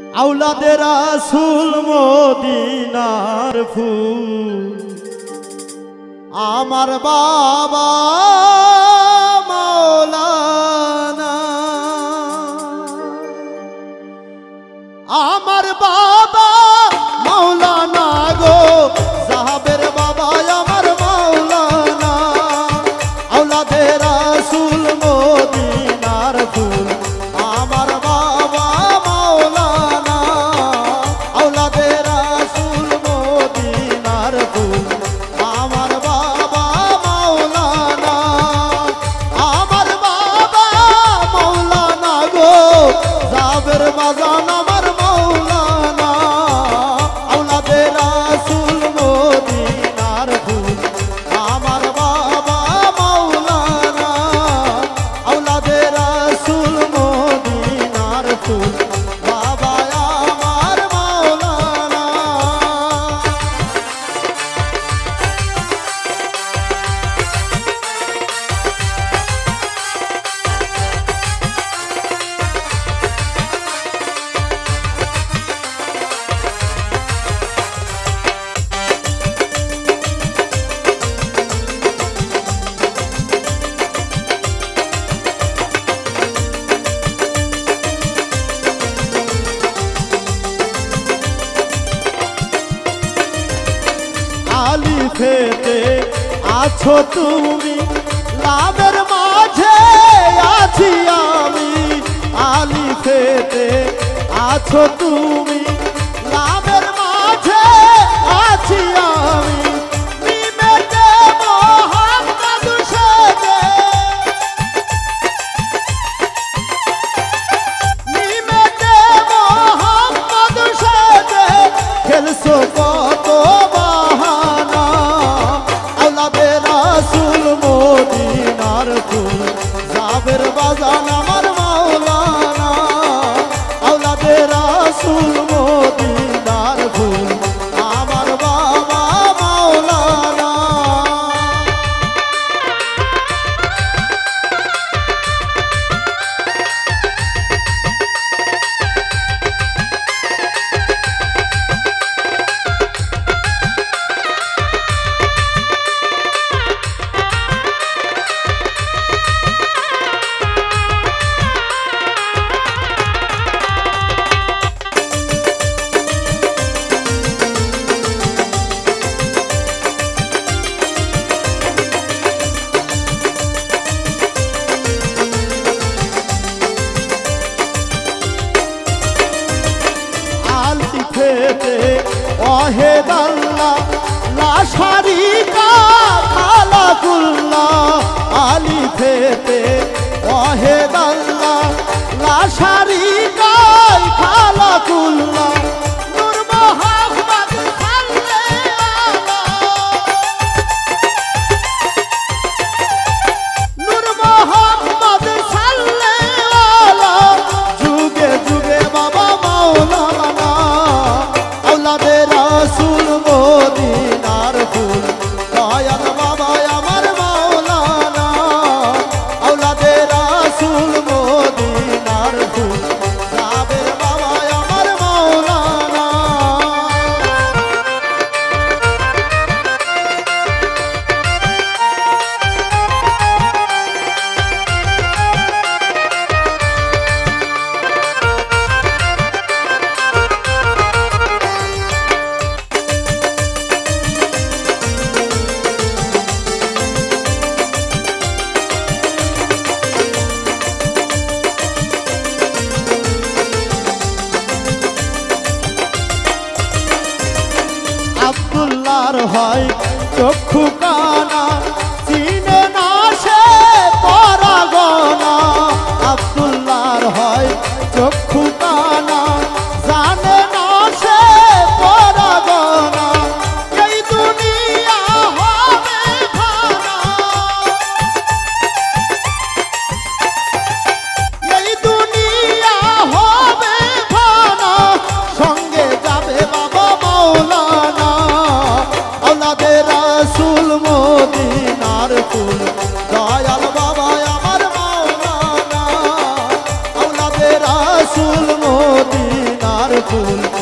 আওলাদে রাসূল মদিনার ফুল আমার বাবা মাওলানা আমার বাবা মাওলানা গো সাহাবের বাবা আমার মাওলানা আওলাদে রাসূল মদিনার ফুল আমার বাবা মাওলানা আওলাদে রাসূল মদিনার ফুল আমার বাবা মাওলানা আমার বাবা মাওলানা গো সাহাবের বাজান আমার মাওলানা আওলাদে রাসূল মদিনার ফুল আমার বাবা মাওলানা আওলাদে রাসূল মদিনার ফুল বাবা আমার মাওলানা আলিফেতে আছো তুমি লামের মাঝে আছি আমি আলিফেতে আছো তুমি লামের মাঝে আছি আমি মিমেতে মোহাম্মদ সেজে মিমেতে মোহাম্মদ সেজে খেলছো কত বাহানা আওলাদে রাসূল মদিনার ফুল সাহাবের বাজান আমার মাওলানা আওলাদে রাসূল মদিনার ফুল আমার বাবা মাওলানা আলিফেতে ওয়াহিদ আল্লাহ লা শারীকা খালাকুল্লাহ আলিফেতে ওয়াহিদ আল্লাহ লা শারীকা খালাকুল্লাহ নূর মুহাম্মদ সাল্লাল্লাহু নূর মুহাম্মদ সাল্লাল্লাহু যুগে যুগে বাবা মাওলানা আওলাদে রাসূল মদিনার ফুল দয়াল বাবা আমার মাওলানা আওলাদে রাসূল মদিনার ফুল সাহাবের বাবা আমার মাওলানা আব্দুল্লাহর হয় চক্ষু কানা চিনে না সে পরাগনা আব্দুল্লাহর হয় চক্ষু কানা জানে না সে পরাগনা এই দুনিয়া হবে ফানা এই দুনিয়া হবে ফানা সঙ্গে যাবে বাবা মাওলানা আওলাদে রাসূল মদিনার ফুল দয়াল বাবা আমার মাওলানা আওলাদে রাসূল মদিনার রাসূল